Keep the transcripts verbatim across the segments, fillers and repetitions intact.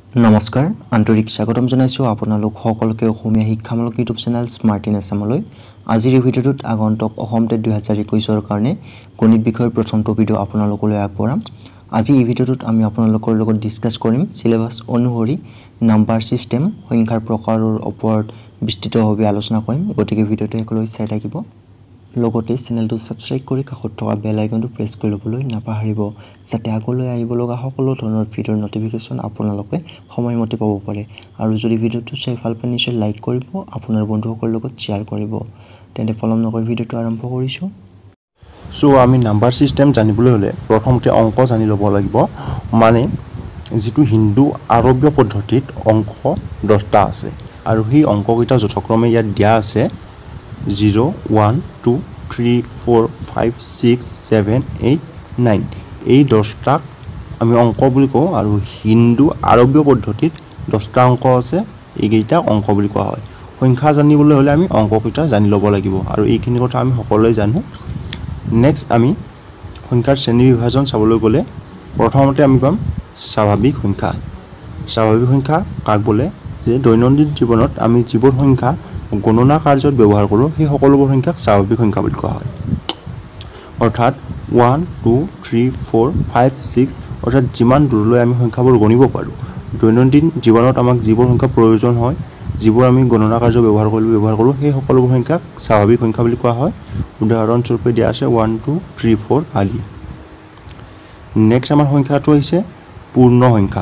নমস্কাৰ আন্তৰিক স্বাগতম জনাইছো আপোনালোক সকলোকে অসমীয়া শিক্ষামূলক ইউটিউব চেনেল স্মাৰ্ট ইন আসামলৈ আজিৰ এই ভিডিঅ'টোত আগন্তুক অসম টেট দুই হাজাৰ একৈশ ৰ কাৰণে গণিত বিষয়ৰ প্ৰথমটো ভিডিঅ' আপোনালোকলৈ আগবঢ়াম আজি এই ভিডিঅ'টোত আমি আপোনালোকৰ লগত ডিসকাস কৰিম সিলেবাস অনুসৰি নাম্বাৰ সিস্টেম সংখ্যাৰ প্ৰকাৰৰ ওপৰত বিস্তৃতভাৱে আলোচনা কৰিম গতিকে ভিডিঅ'টো একলৈ চাই থাকিব লগতে চেনেলটো সাবস্ক্ৰাইব কৰি কাষত থকা বেল আইকনটো প্ৰেছ কৰি ল'বলৈ নাপাহৰিব যাতে আগলৈ আহিব লগা সকলো ধৰণৰ ভিডিঅ'ৰ নটিফিকেশন আপোনালোকে সময়মতে পাব পাৰে আৰু যদি ভিডিঅ'টো চাই ভাল পায় নিশ্চয় লাইক কৰিব আপোনাৰ বন্ধুসকলৰ লগত শ্বেয়াৰ কৰিব তেন্তে পলম নকৰি ভিডিঅ'টো আৰম্ভ কৰিছো সো আমি নাম্বাৰ সিস্টেম জানিবলৈ হলে প্ৰথমতে অংক জানি ল'ব লাগিব মানে যেটো হিন্দু আৰবীয় পদ্ধতিত অংক দহটা আছে আৰু সেই অংককেইটা যথাক্ৰমে ইয়াত দিয়া আছে zero one two three four five six seven eight nine এই দহটা আমি অংক বুলি কওঁ আৰু হিন্দু আৰবীয় পদ্ধতিত দহটা অংক আছে এইকেইটা অংক বুলি কোৱা হয় সংখ্যা জানিবলৈ হলে আমি অংককেইটা জানি ল'ব লাগিব আৰু এইখিনি কথা আমি সকলোৱে জানো নেক্সট আমি সংখ্যাৰ শ্ৰেণী বিভাজন চাবলৈ গলে প্ৰথমতে আমি পাম স্বাভাৱিক সংখ্যা স্বাভাৱিক সংখ্যা কাক বোলে যে দৈনন্দিন জীৱনত আমি যিবোৰ সংখ্যা গণনা কাৰ্যত ব্যৱহাৰ কৰো সেই সকলোবোৰ সংখ্যাক স্বাভাৱিক সংখ্যা বুলি কোৱা হয় অৰ্থাৎ one two three four five six অৰ্থাৎ যিমান দূৰলৈ আমি সংখ্যাবোৰ গণিব পাৰো দৈনন্দিন জীৱনত আমাক যিবোৰ সংখ্যা প্ৰয়োজন হয় যিবোৰ আমি গণনা কাৰ্য ব্যৱহাৰ কৰিবলৈ ব্যৱহাৰ কৰো সেই সকলোবোৰ সংখ্যাক স্বাভাৱিক সংখ্যা বুলি কোৱা হয় উদাহৰণ স্বৰূপে দিয়া আছে one two three four আদি নেক্সট আমাৰ সংখ্যাটো হৈছে পূৰ্ণ সংখ্যা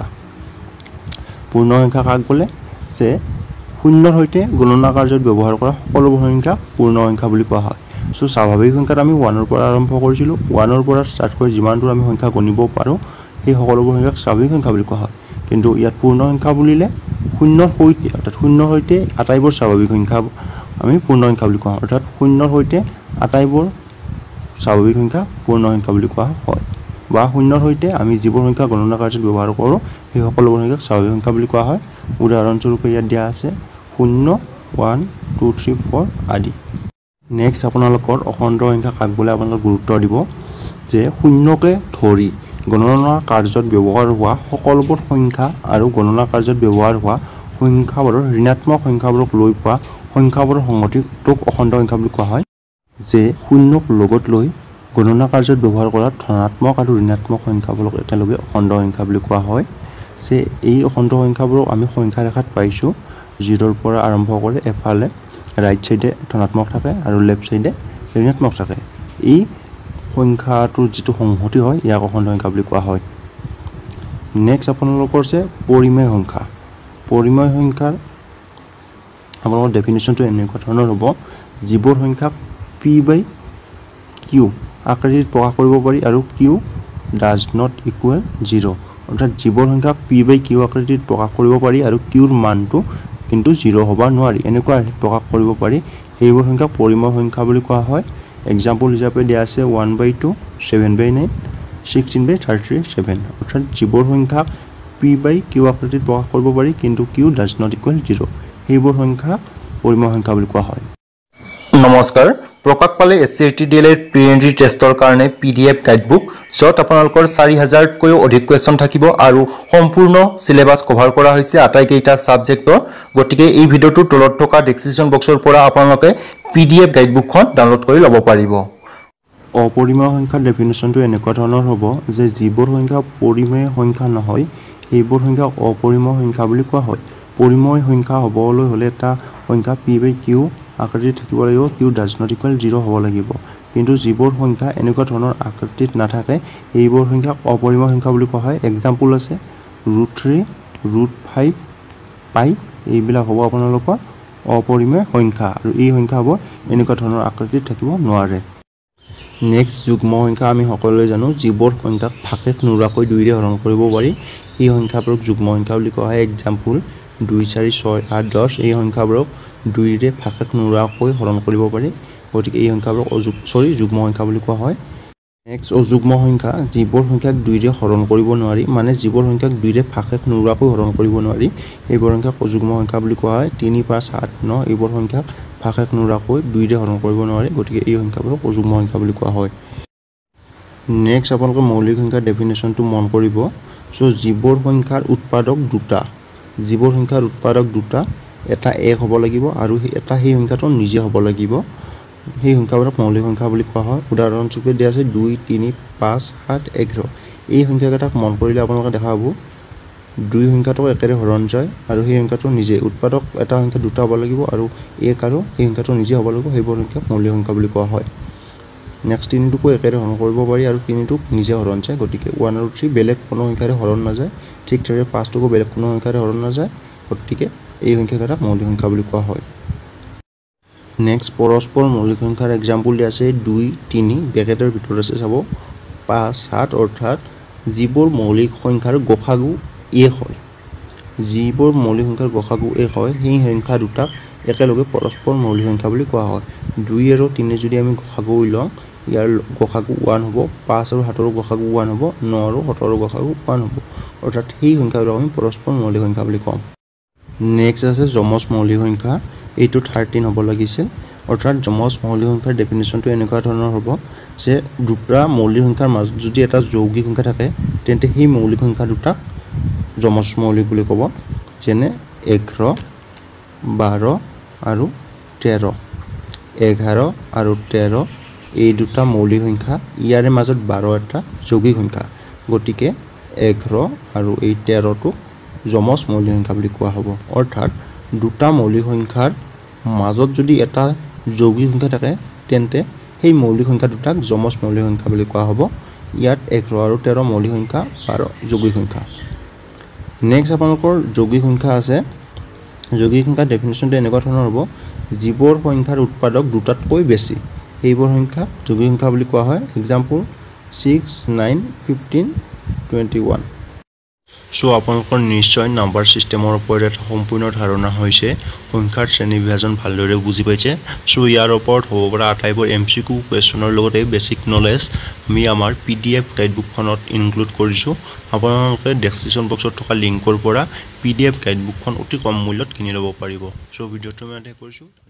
পূৰ্ণ সংখ্যা কাক বোলে যে শূন্যৰ সৈতে গণনা কাৰ্যত ব্যৱহাৰ কৰা সকলোবোৰ সংখ্যা পূৰ্ণ সংখ্যা বুলি কোৱা হয় সো স্বাভাৱিক সংখ্যাত আমি one ৰ পৰা আৰম্ভ কৰিছিলো one ৰ পৰা ষ্টাৰ্ট কৰি যিমান দূৰ আমি সংখ্যা গণিব পাৰো সেই সকলোবোৰ সংখ্যাক স্বাভাৱিক সংখ্যা বুলি কোৱা হয় কিন্তু ইয়াত পূৰ্ণ সংখ্যা বুলিলে শূন্যৰ সৈতে অৰ্থাৎ শূন্যৰ সৈতে আটাইবোৰ স্বাভাৱিক সংখ্যা আমি পূৰ্ণ সংখ্যা বুলি কোৱা হয় অৰ্থাৎ শূন্যৰ সৈতে আটাইবোৰ স্বাভাৱিক সংখ্যা পূৰ্ণ সংখ্যা বুলি কোৱা হয় বা শূন্যৰ সৈতে আমি যিবোৰ সংখ্যা গণনা কাৰ্যত ব্যৱহাৰ কৰো সেই সকলোবোৰ সংখ্যাক স্বাভাৱিক সংখ্যা বুলি কোৱা হয় উদাহৰণ স্বৰূপে ইয়াত দিয়া আছে শূন্য one two three four আদি নেক্সট আপোনালোকৰ অখণ্ড সংখ্যা কাক বোলে আপোনালোক গুৰুত্ব দিব যে শূন্যকে ধৰি গণনা কাৰ্যত ব্যৱহাৰ হোৱা সকলোবোৰ সংখ্যা আৰু গণনা কাৰ্যত ব্যৱহাৰ হোৱা সংখ্যাবোৰৰ ঋণাত্মক সংখ্যাবোৰক লৈ পোৱা সংখ্যাবোৰৰ সংগতিটোক অখণ্ড সংখ্যা বুলি কোৱা হয় যে শূন্যক লগত লৈ গণনা কাৰ্যত ব্যৱহাৰ কৰা ধনাত্মক আৰু ঋণাত্মক সংখ্যাবোৰক একেলগে অখণ্ড সংখ্যা বুলি কোৱা হয় যে এই অখণ্ড সংখ্যাবোৰক আমি সংখ্যা ৰেখাত পাইছো জিৰ' ৰ পৰা আৰম্ভ কৰি এফালে ৰাইট সাইডে ধনাত্মক থাকে আৰু লেফট সাইডে ঋণাত্মক থাকে এই সংখ্যাটোৰ যেটো সংহতি হয় ইয়াক অখণ্ড সংখ্যা বুলি কোৱা হয় নেক্সট আপোনালোকৰ যে পৰিমেয় সংখ্যা পৰিমেয় সংখ্যাৰ আপোনালোকৰ ডেফিনিশ্যনটো এনেকুৱা ধৰণৰ হ'ব যিবোৰ সংখ্যা p by q আকৃতিত প্ৰকাশ কৰিব পাৰি আৰু q does not equal zero অৰ্থাৎ যিবোৰ সংখ্যা p by q আকৃতিত প্ৰকাশ কৰিব পাৰি আৰু q ৰ মানটো কিন্তু জিৰ' হ'ব নোৱাৰি এনেকুৱা প্ৰকাশ কৰিব পাৰি সেইবোৰ সংখ্যা পৰিমেয় সংখ্যা বুলি কোৱা হয় এক্সাম্পল হিচাপে দিয়া আছে one by two seven by nine sixteen by thirty-seven অৰ্থাৎ যিবোৰ সংখ্যা p by q আকৃতিত প্ৰকাশ কৰিব পাৰি কিন্তু q does not equal zero সেইবোৰ সংখ্যা পৰিমেয় সংখ্যা বুলি কোৱা হয় নমস্কাৰ প্ৰকাশ পালে S C T D L এৰ প্ৰি এন্ট্ৰি টেষ্টৰ কাৰণে পিডিএফ গাইডবুক যত আপোনালোকৰ চাৰি হাজাৰ কৈও অধিক কোৱেশ্চন থাকিব আৰু সম্পূৰ্ণ সিলেবাস কভাৰ কৰা হৈছে আটাইকেইটা সাবজেক্টৰ গতিকে এই ভিডিওটোৰ তলত থকা ডেসক্ৰিপচন বক্সৰ পৰা আপোনালোকে পিডিএফ গাইডবুকখন ডাউনলোড কৰি ল'ব পাৰিব অপৰিমেয় সংখ্যাৰ ডেফিনিশ্যনটো এনেকুৱা ধৰণৰ হ'ব যে যিবোৰ সংখ্যা পৰিমেয় সংখ্যা নহয় সেইবোৰ সংখ্যা অপৰিমেয় সংখ্যা বুলি কোৱা হয় পৰিমেয় সংখ্যা হ'বলৈ হলে এটা সংখ্যা p by q আকৃতিত থাকিব লাগিব q does not equal zero হ'ব লাগিব কিন্তু যিবোৰ সংখ্যা এনেকুৱা ধৰণৰ আকৃতিত নাথাকে এইবোৰ সংখ্যা অপৰিমেয় সংখ্যা বুলি কোৱা হয় এক্সাম্পল আছে root three root five pi এইবিলাক হ'ব আপোনালোকৰ অপৰিমেয় সংখ্যা আৰু এই সংখ্যা হ'ব এনেকুৱা ধৰণৰ আকৃতিত থাকিব নোৱাৰে নেক্সট যুগ্ম সংখ্যা আমি সকলোৱে জানো যিবোৰ সংখ্যাক ভাগশেষ নোহোৱাকৈ দুইৰে হৰণ কৰিব পাৰি এই সংখ্যাবোৰক যুগ্ম সংখ্যা বুলি কোৱা হয় এক্সাম্পল দুই চাৰি ছয় আঠ দহ এই সংখ্যাবোৰক দুইৰে ভাগশেষ নোহোৱাকৈ হৰণ কৰিব পাৰি গতিকে এই সংখ্যাবোৰক অযুগ সৰি যুগ্ম সংখ্যা বুলি কোৱা হয় নেক্সট অযুগ্ম সংখ্যা যিবোৰ সংখ্যাক দুইৰে হৰণ কৰিব নোৱাৰি মানে যিবোৰ সংখ্যাক দুইৰে ভাগশেষ নোহোৱাকৈ হৰণ কৰিব নোৱাৰি এইবোৰ সংখ্যাক অযুগ্ম সংখ্যা বুলি কোৱা হয় তিনি পাঁচ সাত ন এইবোৰ সংখ্যাক ভাগশেষ নোহোৱাকৈ দুইৰে হৰণ কৰিব নোৱাৰি গতিকে এই সংখ্যাবোৰক অযুগ্ম সংখ্যা বুলি কোৱা হয় নেক্সট আপোনালোকে মৌলিক সংখ্যাৰ ডেফিনিশ্যনটো মন কৰিব সো যিবোৰ সংখ্যাৰ উৎপাদক দুটা যিবোৰ সংখ্যাৰ উৎপাদক দুটা এটা এক হ'ব লাগিব আৰু এটা সেই সংখ্যাটো নিজে হ'ব লাগিব সেই সংখ্যাবোৰক মৌলিক সংখ্যা বুলি কোৱা হয় উদাহৰণস্বৰূপে দিয়া আছে দুই তিনি পাঁচ সাত এঘাৰ এই সংখ্যাকেইটাক মন কৰিলে আপোনালোকে দেখা পাব দুই সংখ্যাটোক একেৰে হৰণ যায় আৰু সেই সংখ্যাটো নিজে উৎপাদক এটা সংখ্যা দুটা হ'ব লাগিব আৰু এক আৰু এই সংখ্যাটো নিজে হ'ব লাগিব সেইবোৰ সংখ্যাক মৌলিক সংখ্যা বুলি কোৱা হয় নেক্সট তিনিটোকো একেৰে হৰণ কৰিব পাৰি আৰু তিনিটোক নিজে হৰণ যায় গতিকে ওৱান আৰু থ্ৰী বেলেগ কোনো সংখ্যাৰে হৰণ নাযায় ঠিক তেনেদৰে পাঁচটোকো বেলেগ কোনো সংখ্যাৰে হৰণ নাযায় গতিকে এই সংখ্যাকেইটাক মৌলিক সংখ্যা বুলি কোৱা হয় নেক্সট পৰস্পৰ মৌলিক সংখ্যাৰ এক্সাম্পল দিয়া আছে দুই তিনি ব্ৰেকেটৰ ভিতৰত আছে চাব পাঁচ সাত অৰ্থাৎ যিবোৰ মৌলিক সংখ্যাৰ গসাগু এক হয় যিবোৰ মৌলিক সংখ্যাৰ গসাগু এক হয় সেই সংখ্যা দুটাক একেলগে পৰস্পৰ মৌলিক সংখ্যা বুলি কোৱা হয় দুই আৰু তিনি যদি আমি গসাগু লওঁ ইয়াৰ গসাগু ওৱান হ'ব পাঁচ আৰু সাতৰ গসাগু ওৱান হ'ব ন আৰু সতৰ গসাগু ওৱান হ'ব অৰ্থাৎ সেই সংখ্যাবোৰক আমি পৰস্পৰ মৌলিক সংখ্যা বুলি কওঁ নেক্সট আছে যমজ মৌলিক সংখ্যা এইটো থাৰ্টিন হ'ব লাগিছিল অৰ্থাৎ যমজ মৌলিক সংখ্যাৰ ডেফিনিশ্যনটো এনেকুৱা ধৰণৰ হ'ব যে দুটা মৌলিক সংখ্যাৰ মাজত যদি এটা যৌগিক সংখ্যা থাকে তেন্তে সেই মৌলিক সংখ্যা দুটাক যমজ মৌলিক বুলি ক'ব যেনে এঘাৰ বাৰ আৰু তেৰ এঘাৰ আৰু তেৰ এই দুটা মৌলিক সংখ্যা ইয়াৰে মাজত বাৰ এটা যৌগিক সংখ্যা গতিকে এঘাৰ আৰু এই তেৰটো যমজ মৌলিক সংখ্যা বুলি কোৱা হ'ব অৰ্থাৎ দুটা মৌলিক সংখ্যাৰ মাজত যদি এটা যৌগিক সংখ্যা থাকে তেন্তে সেই মৌলিক সংখ্যা দুটাক যমজ মৌলিক সংখ্যা বুলি কোৱা হ'ব ইয়াত এঘাৰ আৰু তেৰ মৌলিক সংখ্যা বাৰ যৌগিক সংখ্যা নেক্সট আপোনালোকৰ যৌগিক সংখ্যা আছে যৌগিক সংখ্যাৰ ডেফিনিশ্যনটো এনেকুৱা ধৰণৰ হ'ব যিবোৰ সংখ্যাৰ উৎপাদক দুটাতকৈ বেছি সেইবোৰ সংখ্যা যৌগিক সংখ্যা বুলি কোৱা হয় example six nine fifteen twenty one so আপোনালোকৰ নিশ্চয় নাম্বাৰ সিস্টেমৰ ওপৰত এটা সম্পূৰ্ণ ধাৰণা হৈছে সংখ্যাৰ শ্ৰেণী বিভাজন ভালদৰে বুজি পাইছে সো ইয়াৰ ওপৰত হ'ব পৰা আটাইবোৰ এমচিকিউ কুৱেশ্যনৰ লগতে বেসিক নলেজ আমি আমাৰ পিডিএফ গাইডবুকখনত ইনক্লুড কৰিছো আপোনালোকে ডেসক্ৰিপচন বক্সত থকা লিংকৰ পৰা পিডিএফ গাইডবুকখন অতি কম মূল্যত কিনি ল'ব পাৰিব সো ভিডিঅ'টো মই আৰম্ভ কৰিছো